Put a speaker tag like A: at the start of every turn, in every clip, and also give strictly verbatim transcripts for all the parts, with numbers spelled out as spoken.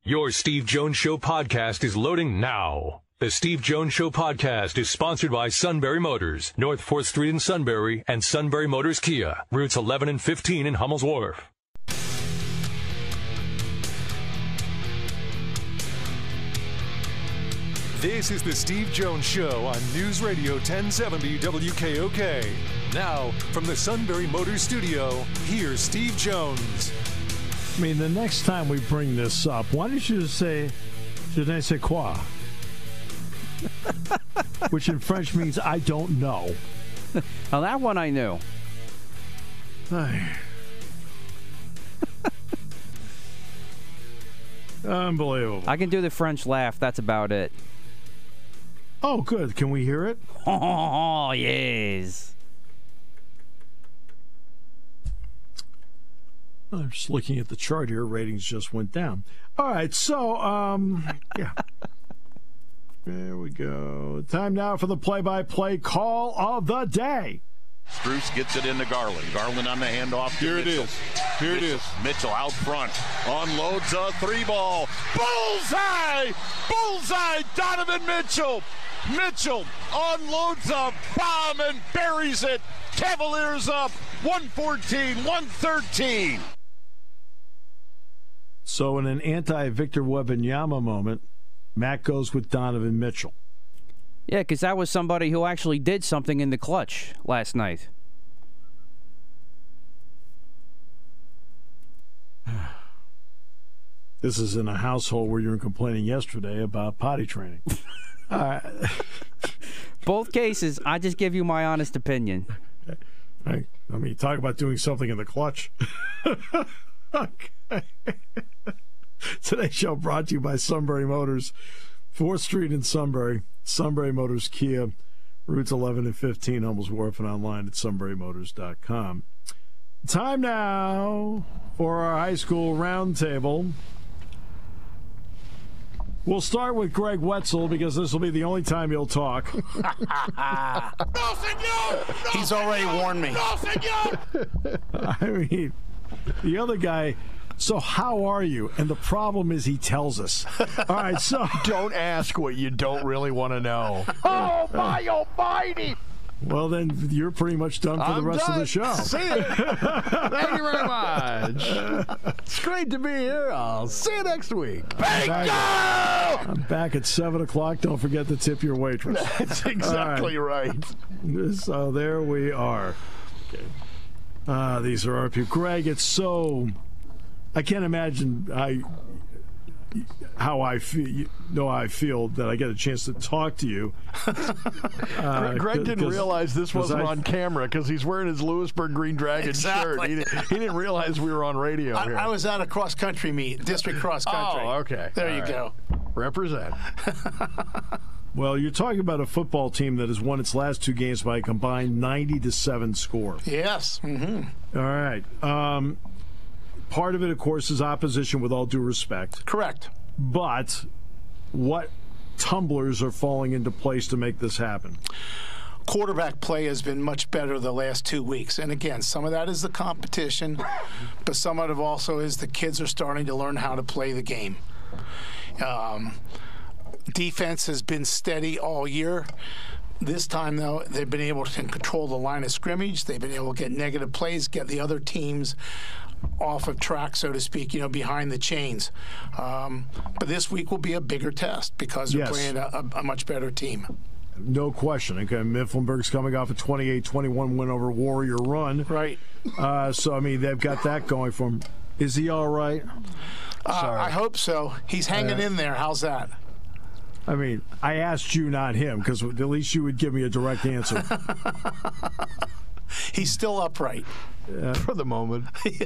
A: Your Steve Jones Show podcast is loading now. The Steve Jones Show podcast is sponsored by Sunbury Motors, North fourth Street in Sunbury, and Sunbury Motors Kia, routes eleven and fifteen in Hummel's Wharf.
B: This is the Steve Jones Show on News Radio ten seventy W K O K. Now, from the Sunbury Motors studio, here's Steve Jones.
C: I mean, the next time we bring this up, why don't you just say, je ne sais quoi? Which in French means I don't know.
D: Now, that one I knew.
C: Unbelievable.
D: I can do the French laugh. That's about it.
C: Oh, good. Can we hear it?
D: Oh, yes.
C: I'm just looking at the chart here. Ratings just went down. All right, so, um, yeah. There we go. Time now for the play-by-play call of the day.
E: Struce gets it into Garland. Garland on the handoff to
F: Here it
E: Mitchell.
F: is. Here it is.
E: Mitchell out front. Unloads a three ball. Bullseye! Bullseye! Donovan Mitchell! Mitchell unloads a bomb and buries it. Cavaliers up one fourteen, one thirteen.
C: So in an anti-Victor Wembanyama moment, Matt goes with Donovan Mitchell.
D: Yeah, because that was somebody who actually did something in the clutch last night.
C: This is in a household where you were complaining yesterday about potty training. All right.
D: Both cases, I just give you my honest opinion.
C: I, I mean, talk about doing something in the clutch. Okay. Today's show brought to you by Sunbury Motors, fourth Street in Sunbury, Sunbury Motors Kia, routes eleven and fifteen, Hummel's Wharf, and online at sunbury motors dot com. Time now for our high school roundtable. We'll start with Greg Wetzel because this will be the only time he'll talk.
G: No, senor! No,
F: He's already warned me.
G: No, senor!
C: I mean, the other guy, so how are you? And the problem is he tells us. All right, so.
F: Don't ask what you don't really want to know.
G: Oh, my almighty!
C: Well, then you're pretty much done for
F: I'm
C: the rest
F: done.
C: of the show.
F: See you. Thank you very much. It's great to be here. I'll see you next week.
G: Bingo!
C: I'm back at seven o'clock. Don't forget to tip your waitress.
F: That's exactly right.
C: So there we are. Okay. Uh, these are our people. Greg, it's so... I can't imagine I, how I feel, you know how I feel that I get a chance to talk to you.
F: Uh, Greg didn't realize this wasn't I, on camera because he's wearing his Lewisburg Green Dragon
G: exactly.
F: shirt. He, he didn't realize we were on radio
G: I,
F: here.
G: I was at a cross-country meet, district cross-country.
F: Oh, okay.
G: There
F: All
G: you
F: right.
G: go.
F: Represent.
C: Well, you're talking about a football team that has won its last two games by a combined ninety to seven score.
G: Yes. Mm-hmm.
C: All right. Um, part of it, of course, is opposition, with all due respect.
G: Correct.
C: But what tumblers are falling into place to make this happen?
G: Quarterback play has been much better the last two weeks. And again, some of that is the competition, but some of it also is the kids are starting to learn how to play the game. Um, defense has been steady all year. This time, though, they've been able to control the line of scrimmage. They've been able to get negative plays, get the other teams off of track, so to speak, you know, behind the chains. Um, but this week will be a bigger test because they're
C: Yes.
G: playing a, a, a much better team.
C: No question. Okay, Mifflinburg's coming off a twenty-eight twenty-one win over Warrior Run.
G: Right.
C: Uh, so, I mean, they've got that going for him. Is he all right?
G: Uh, I hope so. He's hanging
C: Uh,
G: in there. How's that?
C: I mean, I asked you, not him, because at least you would give me a direct answer.
G: He's still upright.
C: Yeah.
F: For the moment.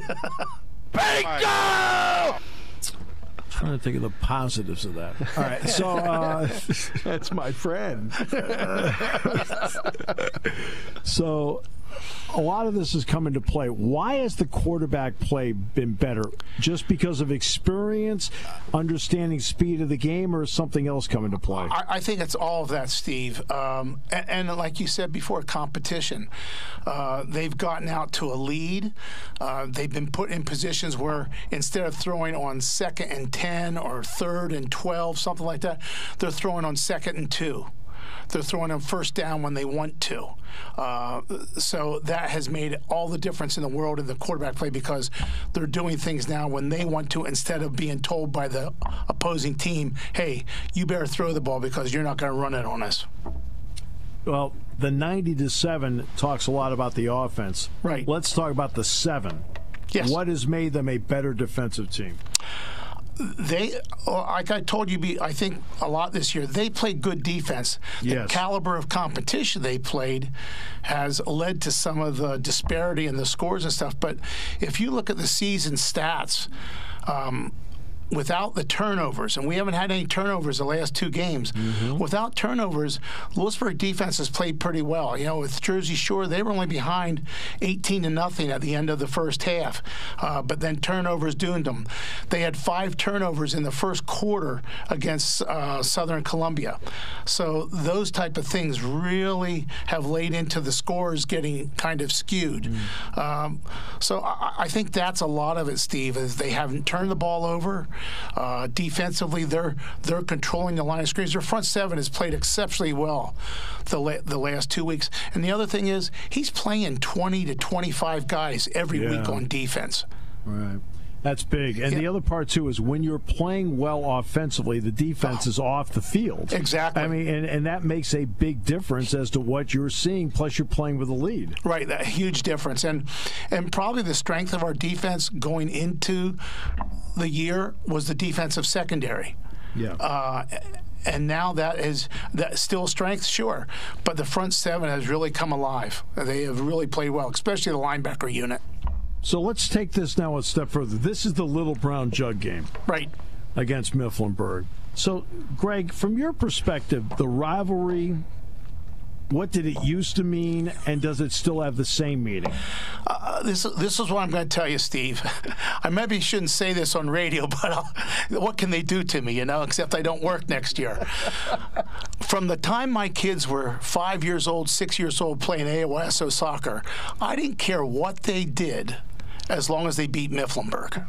G: Bingo!
C: Trying to think of the positives of that. All right, so uh,
F: That's my friend.
C: so a lot of this has come into play. Why has the quarterback play been better? Just because of experience, understanding speed of the game, or is something else come into play?
G: I, I think it's all of that, Steve. Um, and, and like you said before, competition. Uh, they've gotten out to a lead. Uh, they've been put in positions where instead of throwing on second and ten or third and twelve, something like that, they're throwing on second and two. They're throwing them first down when they want to. Uh, so that has made all the difference in the world in the quarterback play, because they're doing things now when they want to, instead of being told by the opposing team, hey, you better throw the ball because you're not going to run it on us.
C: Well, the ninety to seven talks a lot about the offense.
G: Right.
C: Let's talk about the seven.
G: Yes.
C: What has made them a better defensive team?
G: They, like I told you, I think a lot this year, they played good defense.
C: Yes.
G: The caliber of competition they played has led to some of the disparity in the scores and stuff. But if you look at the season stats, um, without the turnovers, and we haven't had any turnovers the last two games, mm-hmm. without turnovers, Lewisburg defense has played pretty well. You know, with Jersey Shore, they were only behind eighteen to nothing at the end of the first half, uh, but then turnovers doomed them. They had five turnovers in the first quarter against uh, Southern Columbia. So those type of things really have laid into the scores getting kind of skewed. Mm. Um, so I, I think that's a lot of it, Steve, is they haven't turned the ball over. Uh, defensively, they're they're controlling the line of screens. Their front seven has played exceptionally well the la- the last two weeks. And the other thing is, he's playing twenty to twenty-five guys every
C: yeah.
G: week on defense.
C: Right. That's big. And
G: yeah.
C: the other part, too, is when you're playing well offensively, the defense oh. is off the field.
G: Exactly.
C: I mean, and, and that makes a big difference as to what you're seeing, plus you're playing with a lead.
G: Right, that huge difference. And and probably the strength of our defense going into the year was the defensive secondary.
C: Yeah.
G: Uh, and now that is that still strength, sure, but the front seven has really come alive. They have really played well, especially the linebacker unit.
C: So let's take this now a step further. This is the Little Brown Jug game.
G: Right.
C: Against Mifflinburg. So, Greg, from your perspective, the rivalry, what did it used to mean, and does it still have the same meaning?
G: Uh, this, this is what I'm going to tell you, Steve. I maybe shouldn't say this on radio, but I'll, what can they do to me, you know, except I don't work next year. From the time my kids were five years old, six years old, playing A O S O soccer, I didn't care what they did as long as they beat Mifflinburg.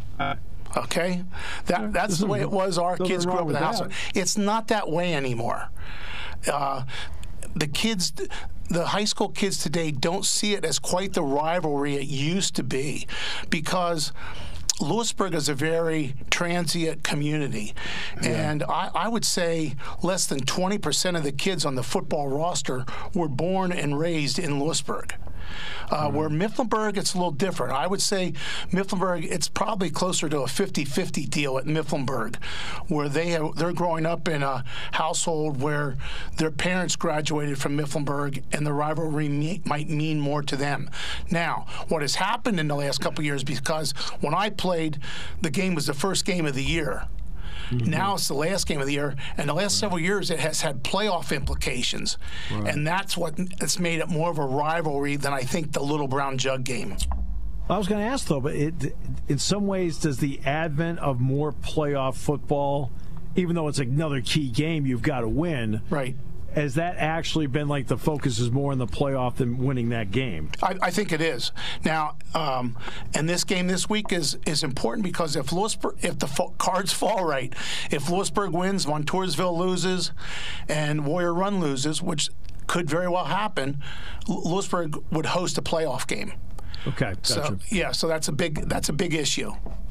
G: Okay? That, that's the way it was. Our kids grew up in the house. It's not that way anymore. Uh, the kids, the high school kids today don't see it as quite the rivalry it used to be, because Lewisburg is a very transient community, yeah. and I, I would say less than twenty percent of the kids on the football roster were born and raised in Lewisburg. Uh, mm-hmm. Where Mifflinburg, it's a little different. I would say Mifflinburg, it's probably closer to a fifty-fifty deal at Mifflinburg, where they have, they're growing up in a household where their parents graduated from Mifflinburg, and the rivalry me, might mean more to them. Now, what has happened in the last couple of years, because when I played, the game was the first game of the year. Mm-hmm. Now it's the last game of the year, and the last several years it has had playoff implications, right. and that's what it's made it more of a rivalry than I think the Little Brown Jug game.
C: I was going to ask, though, but it, in some ways, does the advent of more playoff football, even though it's another key game you've got to win,
G: right?
C: Has that actually been like the focus is more in the playoff than winning that game?
G: I, I think it is. Now, um, and this game this week is is important, because if Lewisburg, if the fo- cards fall right, if Lewisburg wins, Montoursville loses, and Warrior Run loses, which could very well happen, Lewisburg would host a playoff game.
C: Okay, gotcha.
G: So yeah, so that's a big that's a big issue.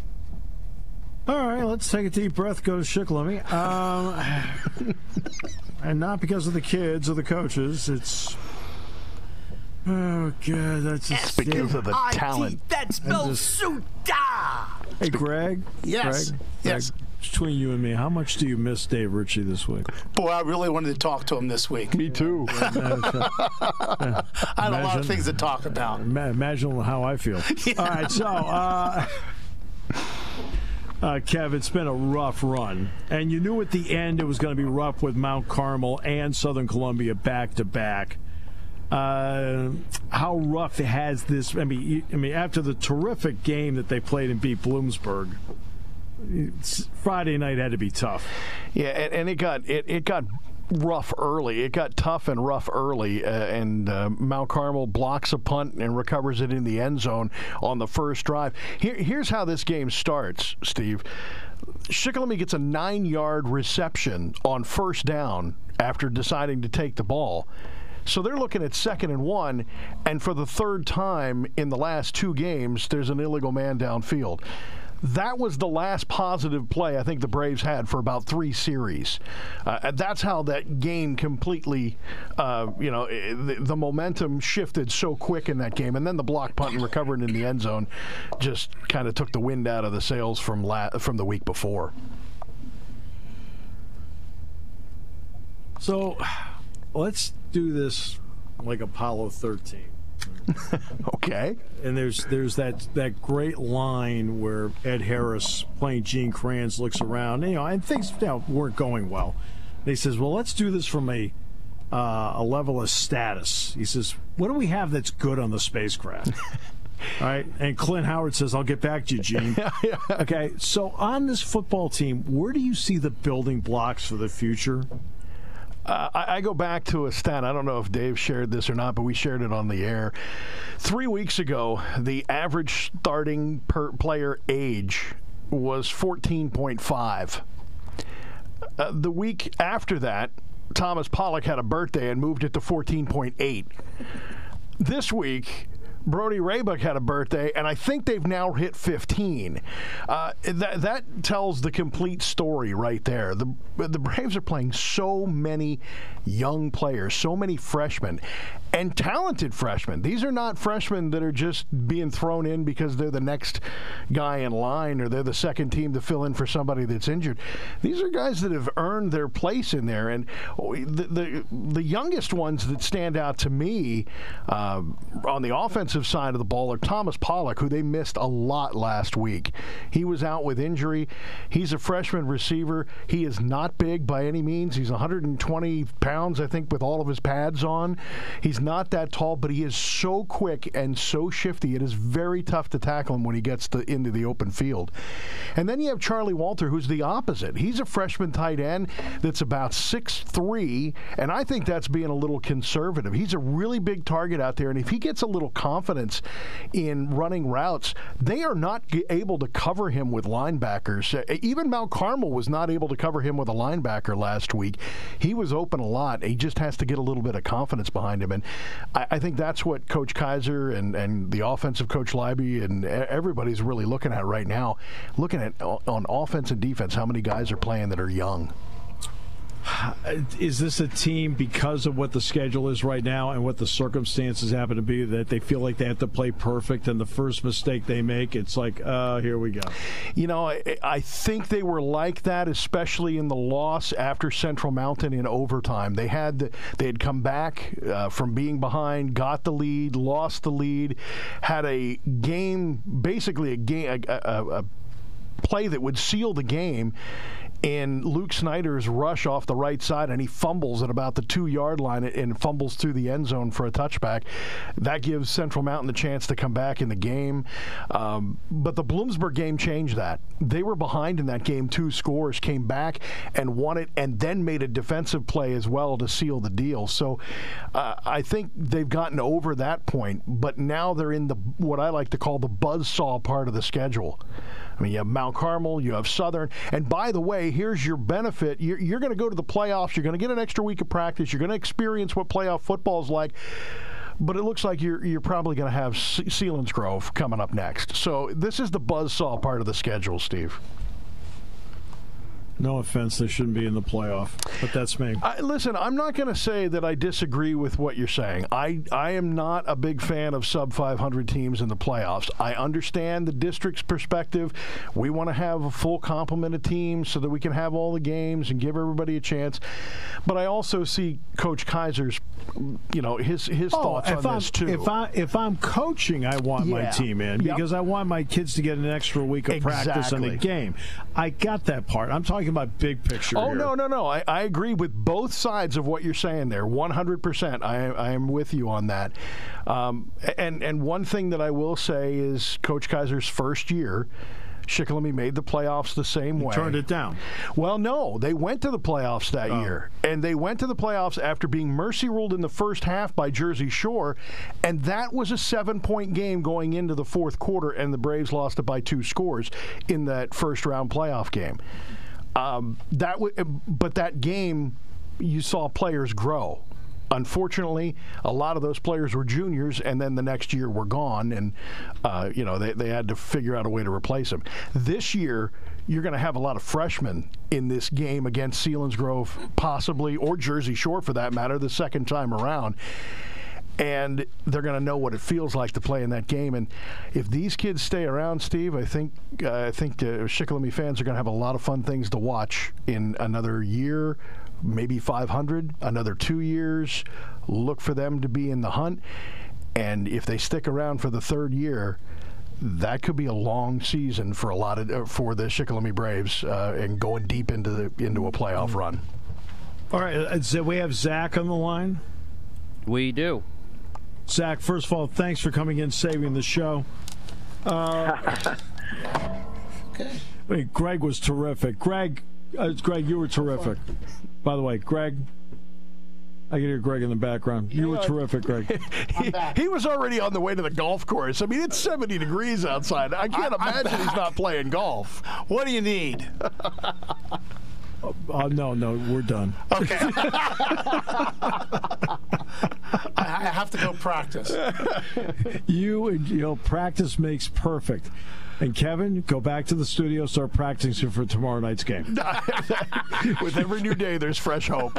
C: All right, let's take a deep breath. Go to Shikellamy. Um, and not because of the kids or the coaches. It's oh god, that's just
F: it's because of the talent.
H: That spells Suda.
C: Hey, Greg.
G: Yes.
C: Greg,
G: yes.
C: Greg, between you and me, how much do you miss Dave Ritchie this week?
G: Boy, I really wanted to talk to him this week.
F: Me too.
G: I had a lot of things to talk about.
C: Imagine how I feel. Yeah. All right, so. Uh, Uh, Kev, it's been a rough run. And you knew at the end it was going to be rough with Mount Carmel and Southern Columbia back-to-back. uh, how rough has this? I mean, I mean, after the terrific game that they played and beat Bloomsburg, Friday night had to be tough.
F: Yeah, and, and it got it, it got rough early. It got tough and rough early, uh, and uh, Mount Carmel blocks a punt and recovers it in the end zone on the first drive. Here, here's how this game starts, Steve. Shikellamy gets a nine-yard reception on first down after deciding to take the ball. So they're looking at second and one, and for the third time in the last two games, there's an illegal man downfield. That was the last positive play I think the Braves had for about three series. Uh, that's how that game completely, uh, you know, the, the momentum shifted so quick in that game. And then the block punt and recovering in the end zone just kind of took the wind out of the sails from la- from the week before.
C: So let's do this like Apollo thirteen.
F: Okay.
C: And there's there's that, that great line where Ed Harris playing Gene Kranz looks around, you know, and things you know, weren't going well. And he says, well, let's do this from a uh, a level of status. He says, what do we have that's good on the spacecraft? All right. And Clint Howard says, I'll get back to you, Gene. Okay. So on this football team, where do you see the building blocks for the future?
F: Uh, I, I go back to a stat. I don't know if Dave shared this or not, but we shared it on the air. Three weeks ago, the average starting per player age was fourteen point five. Uh, the week after that, Thomas Pollock had a birthday and moved it to fourteen point eight. This week, Brody Raybuck had a birthday, and I think they've now hit fifteen. Uh, that that tells the complete story right there. The the Braves are playing so many young players, so many freshmen, and talented freshmen. These are not freshmen that are just being thrown in because they're the next guy in line or they're the second team to fill in for somebody that's injured. These are guys that have earned their place in there, and the the, the youngest ones that stand out to me uh, on the offensive side of the ball are Thomas Pollock, who they missed a lot last week. He was out with injury. He's a freshman receiver. He is not big by any means. He's one hundred twenty pounds, I think, with all of his pads on. He's not that tall, but he is so quick and so shifty. It is very tough to tackle him when he gets to, into the open field. And then you have Charlie Walter, who's the opposite. He's a freshman tight end that's about six three, and I think that's being a little conservative. He's a really big target out there, and if he gets a little confidence in running routes, they are not able to cover him with linebackers. Even Mount Carmel was not able to cover him with a linebacker last week. He was open a lot. He just has to get a little bit of confidence behind him. And I, I think that's what Coach Kaiser and, and the offensive coach Leiby and everybody's really looking at right now. Looking at on offense and defense, how many guys are playing that are young.
C: Is this a team, because of what the schedule is right now and what the circumstances happen to be, that they feel like they have to play perfect, and the first mistake they make, it's like, uh, here we go?
F: You know, I, I think they were like that, especially in the loss after Central Mountain in overtime. They had they had come back uh, from being behind, got the lead, lost the lead, had a game, basically a game, a, a, a play that would seal the game. And Luke Snyder's rush off the right side, and he fumbles at about the two-yard line and fumbles through the end zone for a touchback. That gives Central Mountain the chance to come back in the game. Um, but the Bloomsburg game changed that. They were behind in that game, two scores, came back and won it, and then made a defensive play as well to seal the deal. So uh, I think they've gotten over that point, but now they're in the what I like to call the buzzsaw part of the schedule. I mean, you have Mount Carmel, you have Southern, and by the way, here's your benefit. You're, you're going to go to the playoffs. You're going to get an extra week of practice. You're going to experience what playoff football is like. But it looks like you're you're probably going to have Selinsgrove coming up next. So this is the buzzsaw part of the schedule, Steve.
C: No offense, they shouldn't be in the playoff, but that's me.
F: I, listen, I'm not going to say that I disagree with what you're saying. I, I am not a big fan of sub five hundred teams in the playoffs. I understand the district's perspective. We want to have a full complement of teams so that we can have all the games and give everybody a chance. But I also see Coach Kaiser's, you know, his his
C: oh,
F: thoughts on
C: I'm,
F: this too.
C: If I if I'm coaching, I want
F: yeah.
C: my team in because yep. I want my kids to get an extra week of
F: exactly.
C: practice and a game. I got that part. I'm talking about big picture.
F: Oh,
C: here.
F: no, no, no. I, I agree with both sides of what you're saying there, one hundred percent. I, I am with you on that. Um, and, and one thing that I will say is Coach Kaiser's first year, Shikellamy made the playoffs the same way.
C: Turned it down.
F: Well, no. They went to the playoffs that
C: oh.
F: year. And they went to the playoffs after being mercy ruled in the first half by Jersey Shore. And that was a seven-point game going into the fourth quarter, and the Braves lost it by two scores in that first-round playoff game. Um, that w- But that game, you saw players grow. Unfortunately, a lot of those players were juniors, and then the next year were gone, and uh, you know they, they had to figure out a way to replace them. This year, you're going to have a lot of freshmen in this game against Selinsgrove, possibly, or Jersey Shore for that matter, the second time around. And they're going to know what it feels like to play in that game. And if these kids stay around, Steve, I think uh, I think uh, Shikellamy fans are going to have a lot of fun things to watch in another year. Maybe five hundred, another two years. Look for them to be in the hunt. And if they stick around for the third year, that could be a long season for a lot of uh, for the Shikellamy Braves uh, and going deep into the into a playoff run.
C: All right, so we have Zach on the line.
D: We do.
C: Zach, first of all, thanks for coming in, saving the show. Uh, okay. Wait, Greg was terrific. Greg, uh, Greg, you were terrific. By the way, Greg, I can hear Greg in the background. You were terrific, Greg.
F: he, he was already on the way to the golf course. I mean, it's seventy degrees outside. I can't I, imagine he's not playing golf.
G: What do you need?
C: Uh, uh, no, no, we're done.
G: Okay. I, I have to go practice.
C: You, you know, practice makes perfect. And Kevin, go back to the studio, start practicing for tomorrow night's game.
F: With every new day, there's fresh hope.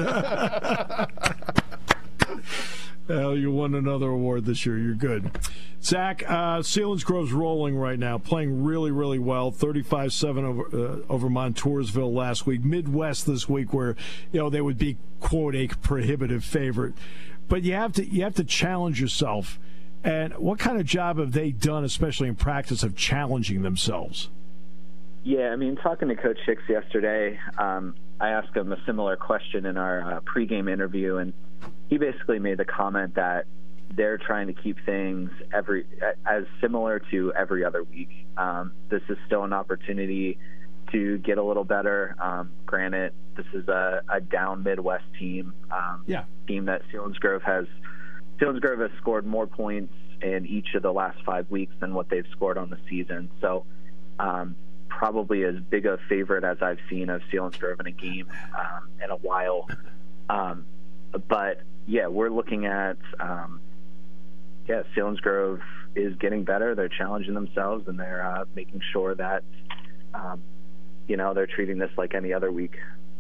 C: Hell, you won another award this year. You're good. Zach, uh, Selinsgrove's rolling right now, playing really, really well. thirty-five seven over, uh, over Montoursville last week. Midwest this week, where you know they would be quote a prohibitive favorite. But you have to you have to challenge yourself. And what kind of job have they done, especially in practice, of challenging themselves?
H: Yeah, I mean, talking to Coach Hicks yesterday, um, I asked him a similar question in our uh, pregame interview, and he basically made the comment that they're trying to keep things every as similar to every other week. Um, this is still an opportunity to get a little better. Um, granted, this is a, a down Midwest team, um,
C: yeah.
H: team that Selinsgrove has. Selinsgrove has scored more points in each of the last five weeks than what they've scored on the season. So um, probably as big a favorite as I've seen of Selinsgrove in a game um, in a while. Um, but, yeah, we're looking at, um, yeah, Selinsgrove is getting better. They're challenging themselves, and they're uh, making sure that, um, you know, they're treating this like any other week.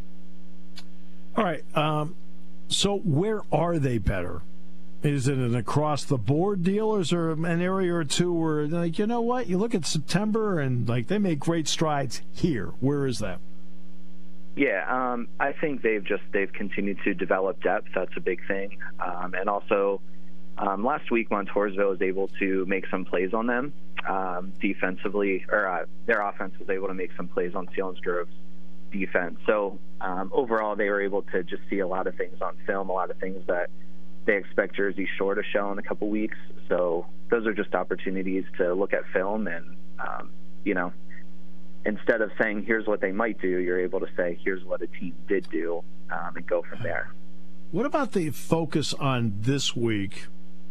C: All right. Um, so where are they better? Is it an across-the-board deal, or is there an area or two where, like, you know what, you look at September and, like, they make great strides here? Where is that?
H: Yeah, um, I think they've just they've continued to develop depth. That's a big thing. Um, and also, um, last week, Montoursville was able to make some plays on them um, defensively, or uh, their offense was able to make some plays on Selinsgrove's defense. So um, overall, they were able to just see a lot of things on film, a lot of things that they expect Jersey Shore to show in a couple weeks. So those are just opportunities to look at film and, um, you know, instead of saying here's what they might do, you're able to say here's what a team did do um, and go from there.
C: What about the focus on this week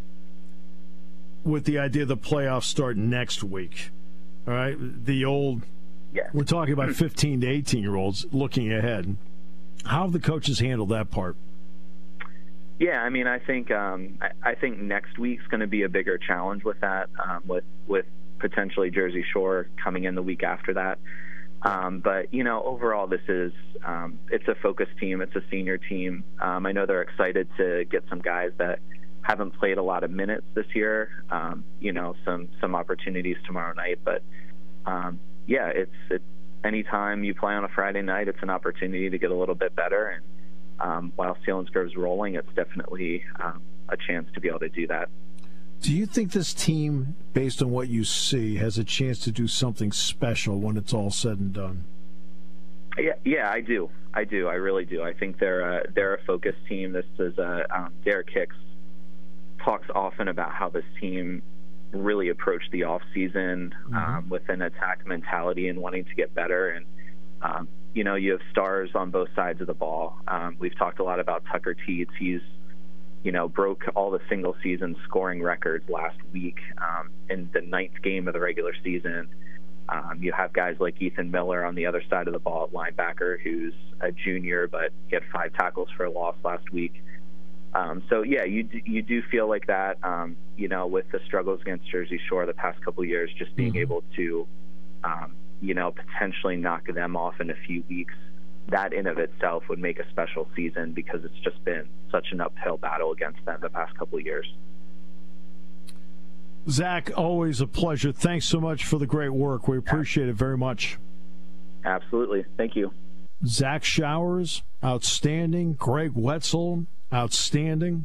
C: with the idea the playoffs start next week? All right, the old,
H: yeah.
C: We're talking about fifteen to eighteen-year-olds looking ahead. How have the coaches handled that part?
H: Yeah, I mean, I think um, I, I think next week's going to be a bigger challenge with that, um, with with potentially Jersey Shore coming in the week after that. Um, but you know, overall, this is um, it's a focus team. It's a senior team. Um, I know they're excited to get some guys that haven't played a lot of minutes this year. Um, you know, some some opportunities tomorrow night. But um, yeah, it's it, anytime you play on a Friday night, it's an opportunity to get a little bit better. And Um, while Selinsgrove's rolling, it's definitely um, a chance to be able to do that.
C: Do you think this team, based on what you see, has a chance to do something special when it's all said and done?
H: Yeah, yeah, I do. I do. I really do. I think they're a, they're a focused team. This is a um, Derek Hicks talks often about how this team really approached the off season mm-hmm. um, with an attack mentality and wanting to get better. And um, you know, you have stars on both sides of the ball. Um, we've talked a lot about Tucker Teets. He's you know broke all the single season scoring records last week um, in the ninth game of the regular season. Um, you have guys like Ethan Miller on the other side of the ball at linebacker, who's a junior, but he had five tackles for a loss last week. Um, so, yeah, you do, you do feel like that, um, you know, with the struggles against Jersey Shore the past couple of years, just being mm-hmm. able to, um, you know, potentially knock them off in a few weeks, that in of itself would make a special season because it's just been such an uphill battle against them the past couple of years.
C: Zach, always a pleasure. Thanks so much for the great work. We appreciate it very much.
H: Absolutely. Thank you.
C: Zach Showers, outstanding. Greg Wetzel, outstanding.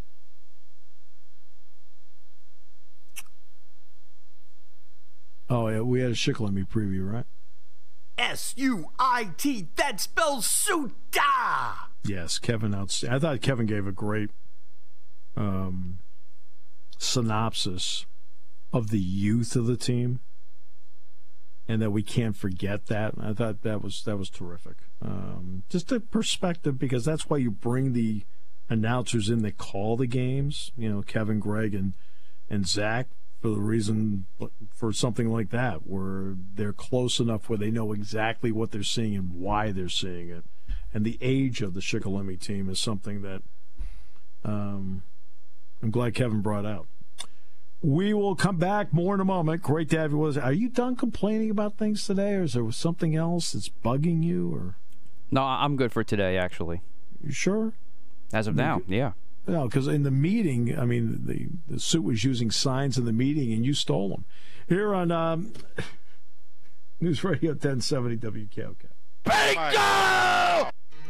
C: Oh, yeah, we had a Shikellamy preview, right?
I: S U I T, that spells Suta!
C: Yes, Kevin, outstanding. I thought Kevin gave a great um, synopsis of the youth of the team, and that we can't forget that. I thought that was that was terrific. Um, just a perspective, because that's why you bring the announcers in that call the games. You know, Kevin, Greg, and and Zach, for the reason for something like that, where they're close enough where they know exactly what they're seeing and why they're seeing it. And the age of the Shikellamy team is something that um, I'm glad Kevin brought out. We will come back more in a moment. Great to have you with us. Are you done complaining about things today, or is there something else that's bugging you? Or
D: no, I'm good for today, actually.
C: You sure?
D: As of now, yeah.
C: No, because in the meeting, I mean, the, the suit was using signs in the meeting, and you stole them. Here on um, News Radio ten seventy W K O K.
E: Bingo!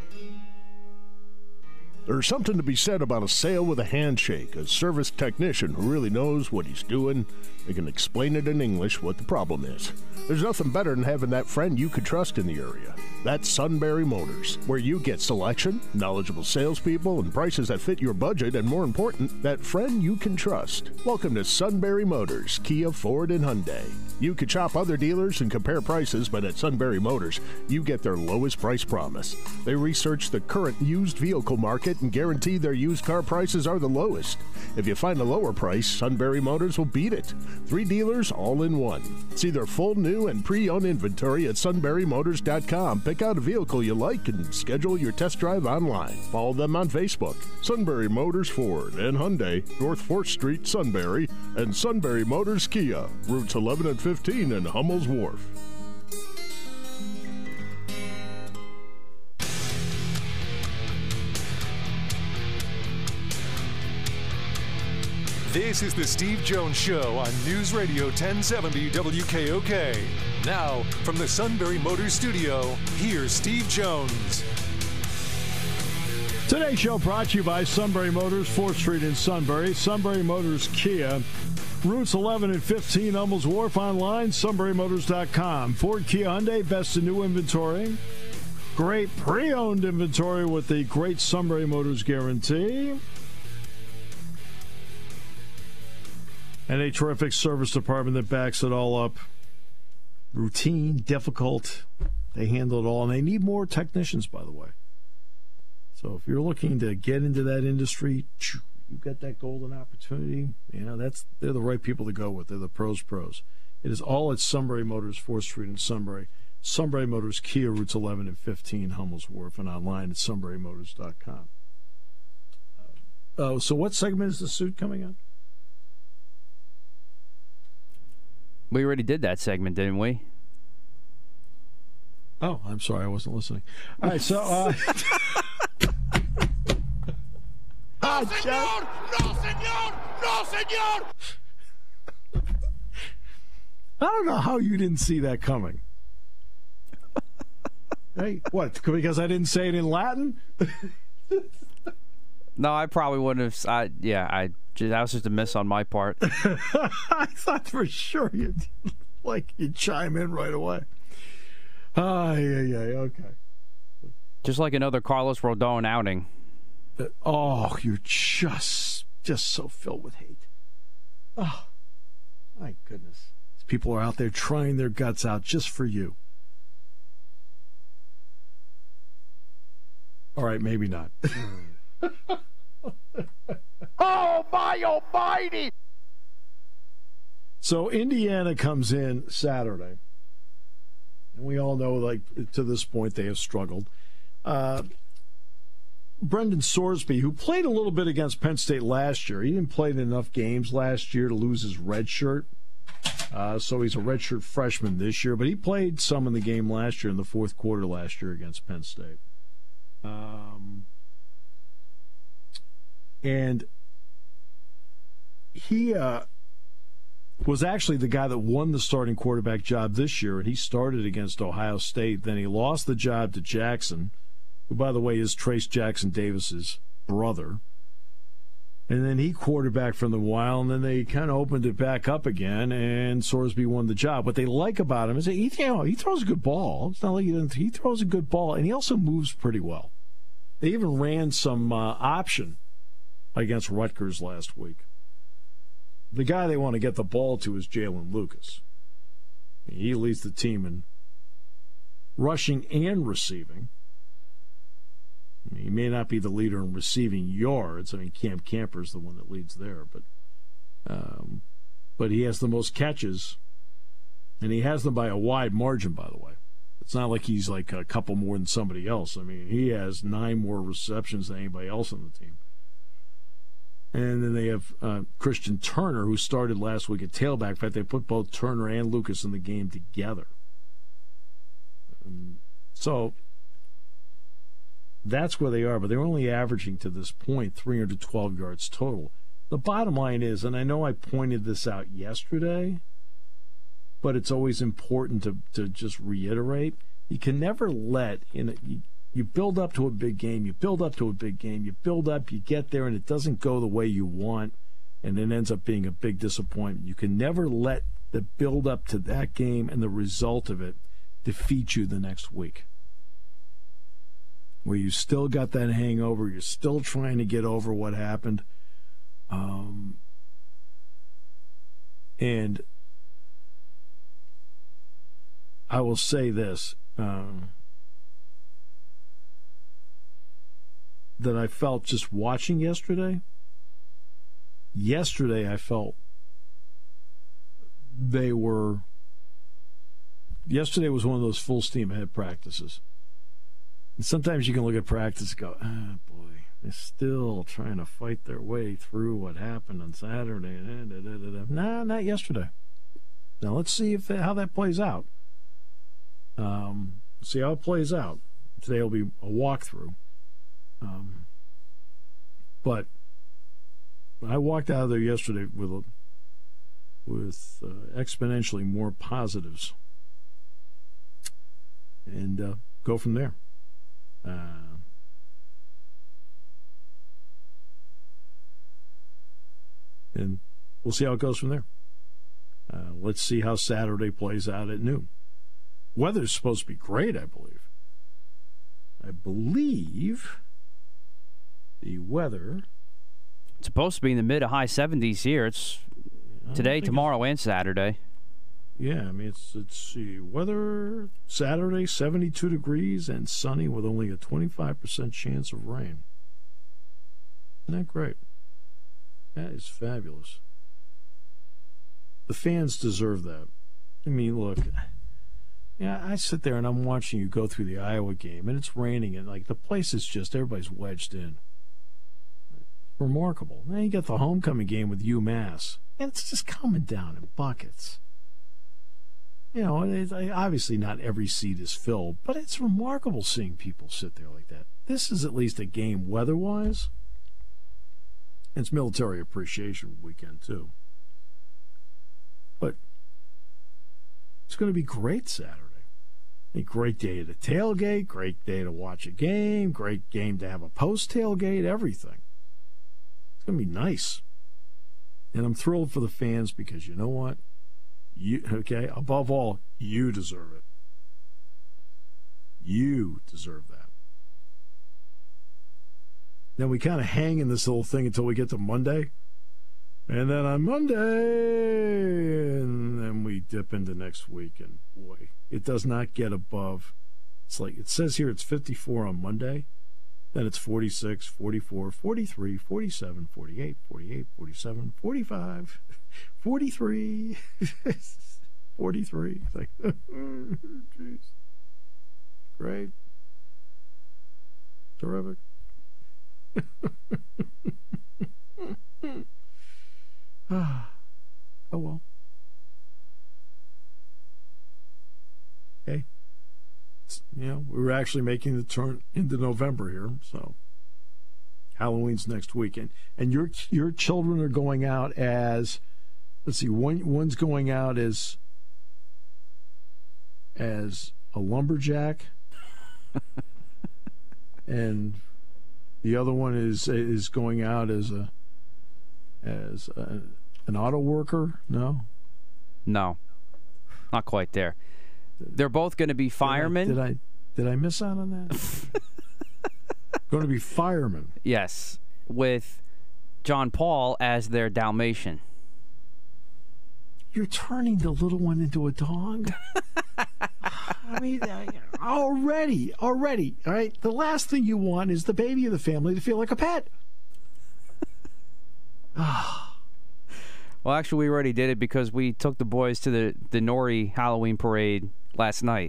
J: There's something to be said about a sale with a handshake, a service technician who really knows what he's doing. They can explain it in English what the problem is. There's nothing better than having that friend you could trust in the area. That's Sunbury Motors, where you get selection, knowledgeable salespeople, and prices that fit your budget, and more important, that friend you can trust. Welcome to Sunbury Motors, Kia, Ford, and Hyundai. You could shop other dealers and compare prices, but at Sunbury Motors, you get their lowest price promise. They research the current used vehicle market and guarantee their used car prices are the lowest. If you find a lower price, Sunbury Motors will beat it. Three dealers all in one. See their full new and pre-owned inventory at sunbury motors dot com. Pick out a vehicle you like and schedule your test drive online. Follow them on Facebook. Sunbury Motors Ford and Hyundai, North fourth Street, Sunbury, and Sunbury Motors Kia, routes eleven and fifteen in Hummel's Wharf.
B: This is the Steve Jones Show on News Radio ten seventy W K O K. Now, from the Sunbury Motors Studio, here's Steve Jones.
C: Today's show brought to you by Sunbury Motors, fourth Street in Sunbury. Sunbury Motors Kia, routes eleven and fifteen, Hummel's Wharf. Online, sunbury motors dot com. Ford, Kia, Hyundai, best in new inventory. Great pre-owned inventory with the great Sunbury Motors guarantee. And a terrific service department that backs it all up. Routine, difficult. They handle it all. And they need more technicians, by the way. So if you're looking to get into that industry, you've got that golden opportunity. You know, that's they're the right people to go with. They're the pros pros. It is all at Sunbury Motors, fourth Street in Sunbury. Sunbury Motors Kia, routes eleven and fifteen, Hummel's Wharf, and online at sunbury motors dot com. Oh, uh, so what segment is the suit coming on?
D: We already did that segment, didn't we?
C: Oh, I'm sorry. I wasn't listening. All right, so... Uh,
E: no, senor! No, senor! No, senor!
C: I don't know how you didn't see that coming. Hey, what? Because I didn't say it in Latin?
D: No, I probably wouldn't have... I, yeah, I... That was just a miss on my part.
C: I thought for sure you'd like you'd chime in right away. Ah, yeah, yeah, okay.
D: Just like another Carlos Rodon outing.
C: Uh, oh, you're just, just so filled with hate. Oh, my goodness. These people are out there trying their guts out just for you. All right, maybe not.
J: Oh, my almighty!
C: So Indiana comes in Saturday. And we all know, like, to this point, they have struggled. Uh, Brendan Sorsby, who played a little bit against Penn State last year. He didn't play in enough games last year to lose his red shirt. Uh, so he's a redshirt freshman this year. But he played some in the game last year, in the fourth quarter last year against Penn State. Um, and he uh, was actually the guy that won the starting quarterback job this year, and he started against Ohio State. Then he lost the job to Jackson, who, by the way, is Trace Jackson Davis's brother. And then he quarterbacked for a while, and then they kind of opened it back up again, and Sorsby won the job. What they like about him is that he, you know, he throws a good ball. It's not like he doesn't. He throws a good ball, and he also moves pretty well. They even ran some uh, option against Rutgers last week. The guy they want to get the ball to is Jalen Lucas. He leads the team in rushing and receiving. I mean, he may not be the leader in receiving yards. I mean, Cam Camper's the one that leads there, but um, but he has the most catches, and he has them by a wide margin, by the way. It's not like he's like a couple more than somebody else. I mean, he has nine more receptions than anybody else on the team. And then they have uh, Christian Turner, who started last week at tailback. In fact, they put both Turner and Lucas in the game together. Um, so that's where they are, but they're only averaging to this point three hundred twelve yards total. The bottom line is, and I know I pointed this out yesterday, but it's always important to, to just reiterate, you can never let, in a, you, you build up to a big game, you build up to a big game, you build up, you get there, and it doesn't go the way you want, and it ends up being a big disappointment. You can never let the build up to that game and the result of it defeat you the next week, where you still got that hangover, you're still trying to get over what happened. Um, and I will say this, um, that I felt just watching yesterday. Yesterday I felt they were, yesterday was one of those full steam ahead practices. And sometimes you can look at practice and go, ah, boy, they're still trying to fight their way through what happened on Saturday. Da, da, da, da. Nah, not yesterday. Now let's see if how that plays out. Um, see how it plays out. Today will be a walkthrough. Um, but I walked out of there yesterday with a, with uh, exponentially more positives, and uh, go from there. Uh, and we'll see how it goes from there. Uh, let's see how Saturday plays out at noon. Weather's supposed to be great, I believe. I believe the weather...
D: It's supposed to be in the mid to high seventies here. It's today, tomorrow, and Saturday.
C: Yeah, I mean, it's, it's see, weather Saturday, seventy-two degrees and sunny with only a twenty-five percent chance of rain. Isn't that great? That is fabulous. The fans deserve that. I mean, look... Yeah, I sit there and I'm watching you go through the Iowa game, and it's raining, and like the place is just everybody's wedged in. Remarkable. Now you got the homecoming game with UMass, and it's just coming down in buckets. You know, it's, obviously not every seat is filled, but it's remarkable seeing people sit there like that. This is at least a game weather-wise. It's military appreciation weekend too, but it's going to be great Saturday. A great day to tailgate, great day to watch a game, great game to have a post-tailgate, everything. It's going to be nice. And I'm thrilled for the fans because you know what? You okay, above all, you deserve it. You deserve that. Then we kind of hang in this little thing until we get to Monday. And then on Monday, and then we dip into next week. And boy, it does not get above. It's like, it says here it's fifty-four on Monday. Then it's forty-six, forty-four, forty-three, forty-seven, forty-eight, forty-eight, forty-seven, forty-five, forty-three, forty-three. It's like, jeez. Great. Terrific. Oh, well. Okay. It's, you know, we're actually making the turn into November here, so Halloween's next weekend. And your your children are going out as, let's see, one one's going out as as a lumberjack, and the other one is is going out as a as a, an auto worker. No,
D: no, not quite there. They're both going to be firemen.
C: Did I did I, did I miss out on that? Going to be firemen.
D: Yes, with John Paul as their Dalmatian.
C: You're turning the little one into a dog? I mean, already, already, all right? The last thing you want is the baby of the family to feel like a pet.
D: Well, actually, we already did it because we took the boys to the, the Nori Halloween parade last night.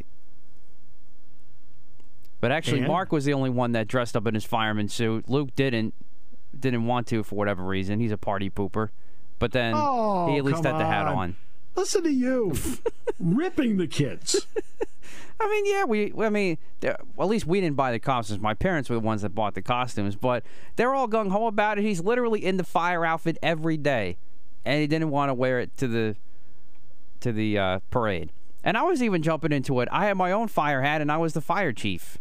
D: But actually,
C: And?
D: Mark was the only one that dressed up in his fireman suit. Luke didn't didn't want to for whatever reason. He's a party pooper. But then
C: Oh,
D: he at least
C: come
D: had the hat
C: on.
D: on.
C: Listen to you, ripping the kids.
D: I mean, yeah, we. I mean, well, at least we didn't buy the costumes. My parents were the ones that bought the costumes. But they're all gung ho about it. He's literally in the fire outfit every day, and he didn't want to wear it to the to the uh, parade. And I was even jumping into it. I had my own fire hat, and I was the fire chief.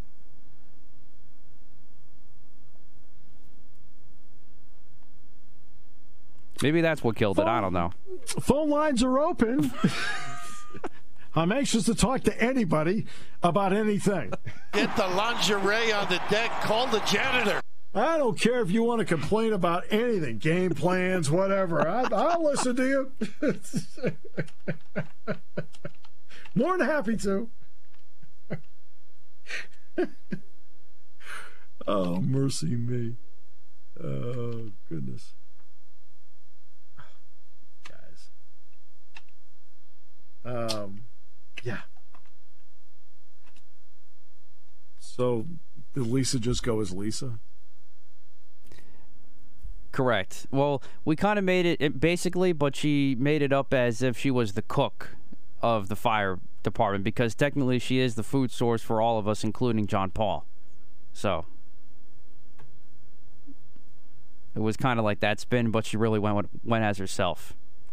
D: Maybe that's what killed
C: phone,
D: it. I don't know.
C: Phone lines are open. I'm anxious to talk to anybody about anything.
K: Get the lingerie on the deck. Call the janitor.
C: I don't care if you want to complain about anything, game plans, whatever. I, I'll listen to you. More than happy to. Oh, mercy me. Oh, goodness. Um, yeah. So, did Lisa just go as Lisa?
D: Correct. Well, we kind of made it, it basically, but she made it up as if she was the cook of the fire department because technically she is the food source for all of us, including John Paul. So, it was kind of like that spin, but she really went went as herself.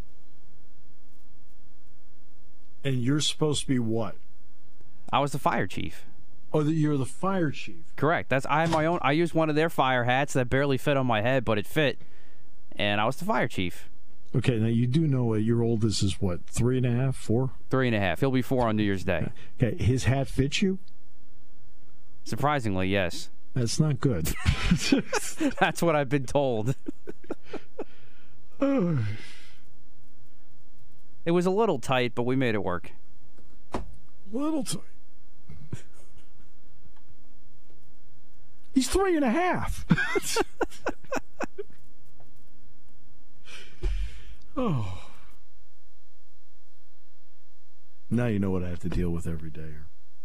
C: And you're supposed to be what?
D: I was the fire chief.
C: Oh, you're the fire chief.
D: Correct. That's I had my own. I used one of their fire hats that barely fit on my head, but it fit, and I was the fire chief.
C: Okay, now you do know uh, your oldest is what, three and a half, four?
D: Three and a half. He'll be four on New Year's Day.
C: Okay, his hat fits you?
D: Surprisingly, yes.
C: That's not good.
D: That's what I've been told. It was a little tight, but we made it work.
C: Little tight. He's three and a half. Oh. Now you know what I have to deal with every day.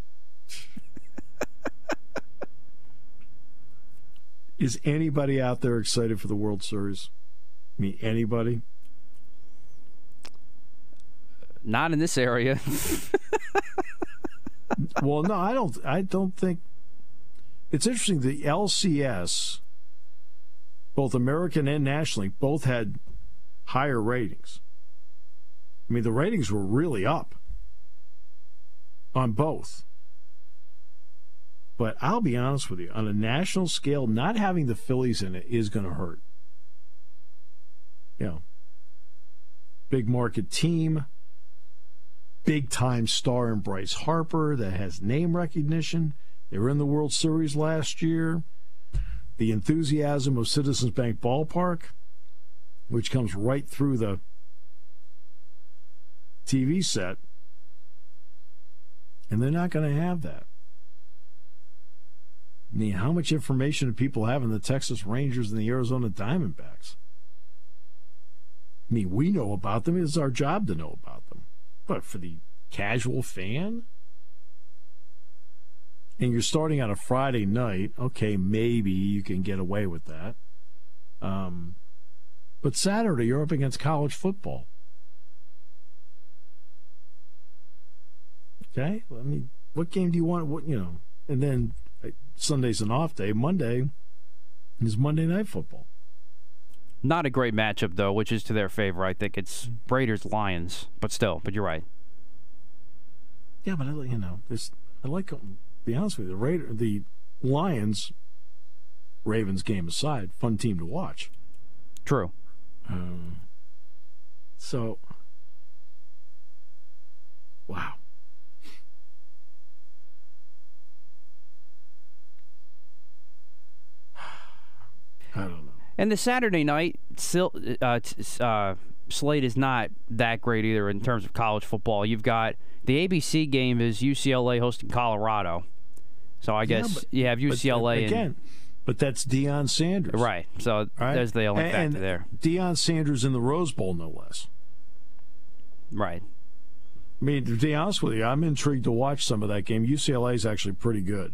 C: Is anybody out there excited for the World Series? I mean, anybody?
D: Not in this area.
C: Well, no, I don't. I don't think. It's interesting. The L C S, both American and nationally, both had higher ratings. I mean, the ratings were really up on both. But I'll be honest with you, on a national scale, not having the Phillies in it is going to hurt. You know, big market team, big time star in Bryce Harper that has name recognition. They were in the World Series last year. The enthusiasm of Citizens Bank Ballpark, which comes right through the T V set, and they're not going to have that. I mean, how much information do people have in the Texas Rangers and the Arizona Diamondbacks? I mean, we know about them. It's our job to know about them. But for the casual fan? And you're starting on a Friday night, okay, maybe you can get away with that. Um, but Saturday, you're up against college football. Okay? I mean, what game do you want? What, you know, and then Sunday's an off day. Monday is Monday Night Football.
D: Not a great matchup, though, which is to their favor. I think it's Raiders-Lions, but still, but you're right.
C: Yeah, but, I, you know, there's, I like, to be honest with you, the, Raider, the Lions, Ravens game aside, fun team to watch.
D: True.
C: Um, so, wow. I don't know.
D: And the Saturday night uh, uh, slate is not that great either in terms of college football. You've got the A B C game is U C L A hosting Colorado. So I guess yeah, but, you have U C L A.
C: But, again,
D: and,
C: but that's Deion Sanders.
D: Right. So right? there's the only
C: and,
D: factor there.
C: Deion Sanders in the Rose Bowl, no less.
D: Right.
C: I mean, to be honest with you, I'm intrigued to watch some of that game. U C L A is actually pretty good.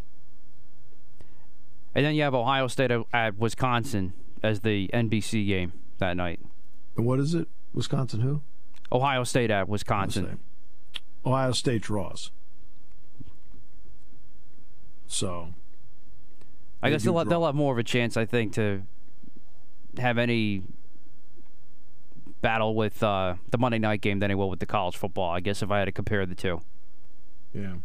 D: And then you have Ohio State at Wisconsin as the N B C game that night.
C: And what is it? Wisconsin who?
D: Ohio State at Wisconsin.
C: Ohio State, Ohio State draws. So.
D: I guess they'll, they'll have more of a chance, I think, to have any battle with uh, the Monday night game than they will with the college football, I guess, if I had to compare the two.
C: Yeah.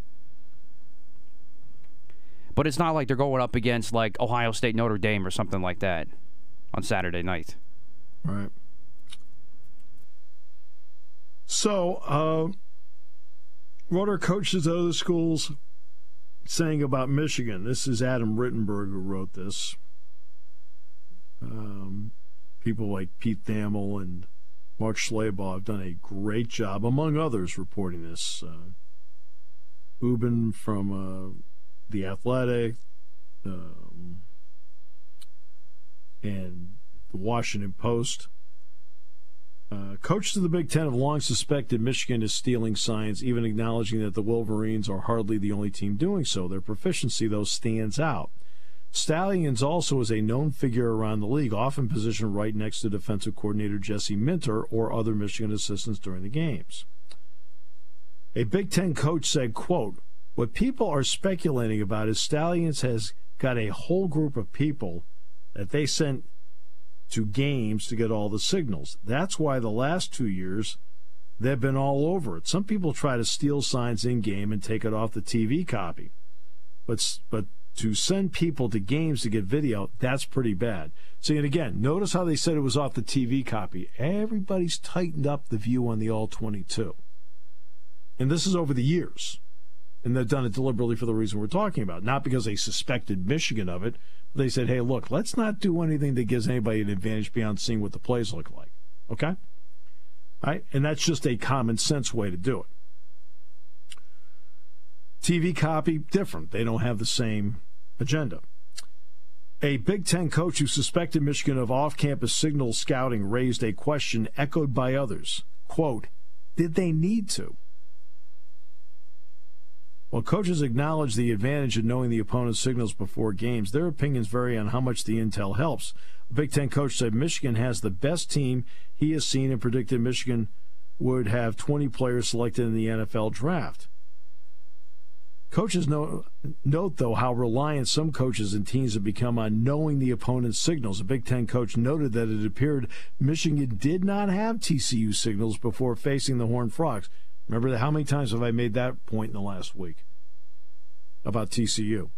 D: But it's not like they're going up against, like, Ohio State, Notre Dame or something like that on Saturday night.
C: Right. So, uh, what are coaches at other schools saying about Michigan? This is Adam Rittenberg who wrote this. Um, people like Pete Thamel and Mark Schleybaugh have done a great job, among others, reporting this. Uh, Ubin from... Uh, The Athletic, um, and the Washington Post. Uh, coaches of the Big Ten have long suspected Michigan is stealing signs, even acknowledging that the Wolverines are hardly the only team doing so. Their proficiency, though, stands out. Stallions also is a known figure around the league, often positioned right next to defensive coordinator Jesse Minter or other Michigan assistants during the games. A Big Ten coach said, quote, "What people are speculating about is Stallions has got a whole group of people that they sent to games to get all the signals. That's why the last two years they've been all over it. Some people try to steal signs in-game and take it off the T V copy. But, but to send people to games to get video, that's pretty bad." See, and again, notice how they said it was off the T V copy. Everybody's tightened up the view on the all twenty-two. And this is over the years. And they've done it deliberately for the reason we're talking about. Not because they suspected Michigan of it. But they said, hey, look, let's not do anything that gives anybody an advantage beyond seeing what the plays look like. Okay? All right? And that's just a common sense way to do it. T V copy, different. They don't have the same agenda. A Big Ten coach who suspected Michigan of off-campus signal scouting raised a question echoed by others. Quote, did they need to? While coaches acknowledge the advantage of knowing the opponent's signals before games, their opinions vary on how much the intel helps. A Big Ten coach said Michigan has the best team he has seen and predicted Michigan would have twenty players selected in the N F L draft. Coaches know, note, though, how reliant some coaches and teams have become on knowing the opponent's signals. A Big Ten coach noted that it appeared Michigan did not have T C U signals before facing the Horned Frogs. Remember, how many times have I made that point in the last week about T C U?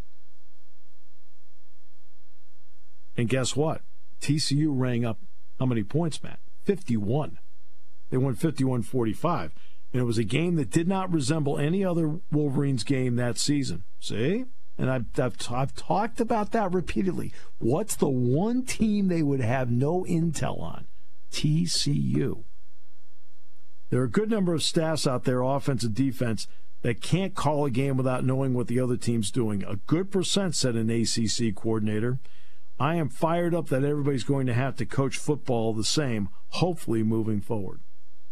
C: And guess what? T C U rang up how many points, Matt? fifty-one. They won fifty-one forty-five. And it was a game that did not resemble any other Wolverines game that season. See? And I've, I've, I've talked about that repeatedly. What's the one team they would have no intel on? T C U. There are a good number of staffs out there, offense and defense, that can't call a game without knowing what the other team's doing. A good percent, said an A C C coordinator. I am fired up that everybody's going to have to coach football the same, hopefully moving forward.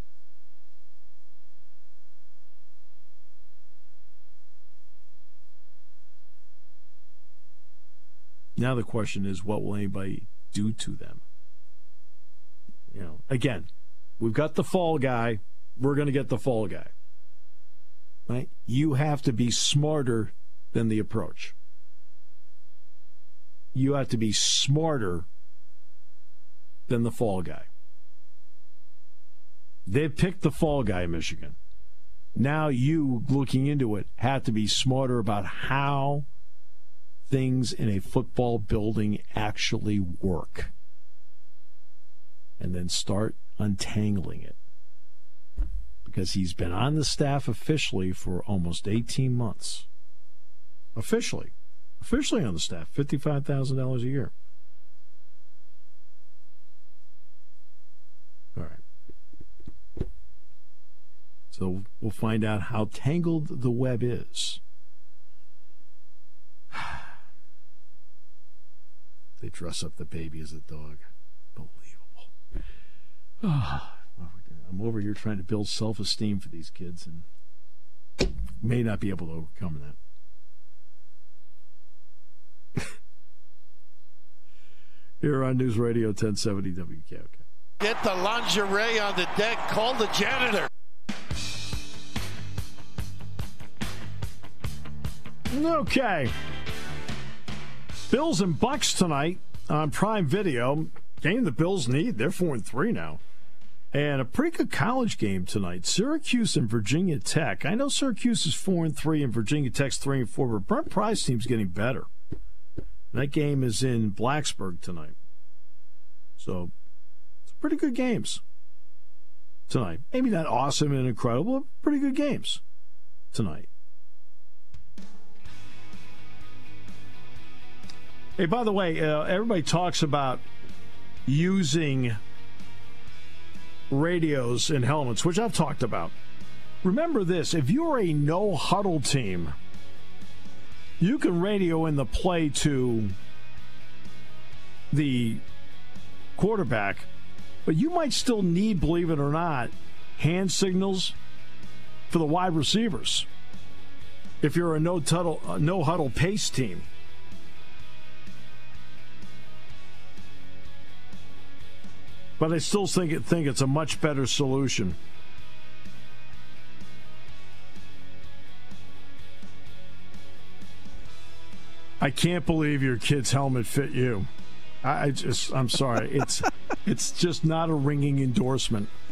C: Now the question is, what will anybody do to them? You know, again, we've got the fall guy. We're going to get the fall guy. Right? You have to be smarter than the approach. You have to be smarter than the fall guy. They picked the fall guy, Michigan. Now you, looking into it, have to be smarter about how things in a football building actually work. And then start untangling it. Because he's been on the staff officially for almost eighteen months. Officially. Officially on the staff, fifty-five thousand dollars a year. All right. So we'll find out how tangled the web is. They dress up the baby as a dog. Unbelievable. Oh, I'm over here trying to build self-esteem for these kids and may not be able to overcome that. Here on News Radio ten seventy W K O K.
K: Get the lingerie on the deck. Call the janitor.
C: Okay. Bills and Bucks tonight on Prime Video. Game the Bills need. They're four and three now. And a pretty good college game tonight. Syracuse and Virginia Tech. I know Syracuse is four and three and Virginia Tech's three and four, but Brent Pry's team's getting better. That game is in Blacksburg tonight. So it's pretty good games tonight. Maybe not awesome and incredible, but pretty good games tonight. Hey, by the way, uh, everybody talks about using radios in helmets, which I've talked about. Remember this, if you're a no-huddle team, you can radio in the play to the quarterback, but you might still need, believe it or not, hand signals for the wide receivers if you're a no-huddle, uh, no-huddle pace team. But I still think it, think it's a much better solution. I can't believe your kid's helmet fit you. I, I just, I'm sorry. It's, it's just not a ringing endorsement.